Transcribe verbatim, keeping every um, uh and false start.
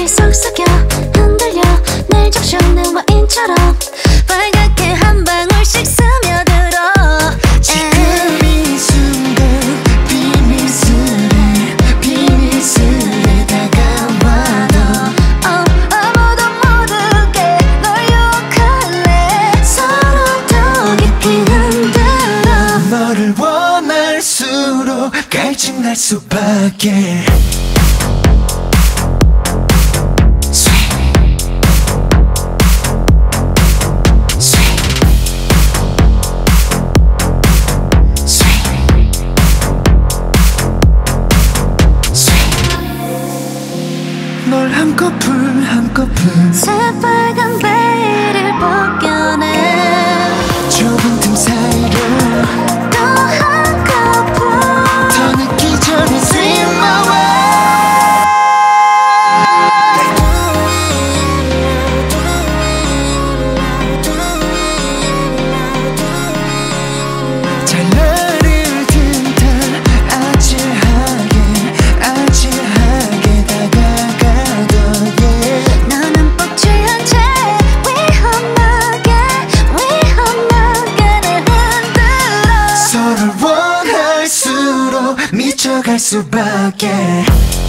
깊이 속삭여 흔들려 날 적셔는 와인처럼 빨갛게 한 방울씩 스며들어. 지금 이 순간 비밀스레 비밀스레 다가와도 oh, 아무도 모르게 널 유혹할래. 서로 더 깊이 흔들어. 너를 원할수록 갈증날 수밖에. 널 한꺼풀 한꺼풀 새빨간 베일을 벗겨내 좁은 틈 사이로 또 한꺼풀 더 늦기 전에 swim away. 잘 나를 틈타 아찔하게 아찔하게 다가가도 yeah. 너는 뻑 취한 채 위험하게 위험하게 날 흔들어. 서로를 원할수록 미쳐갈 수밖에.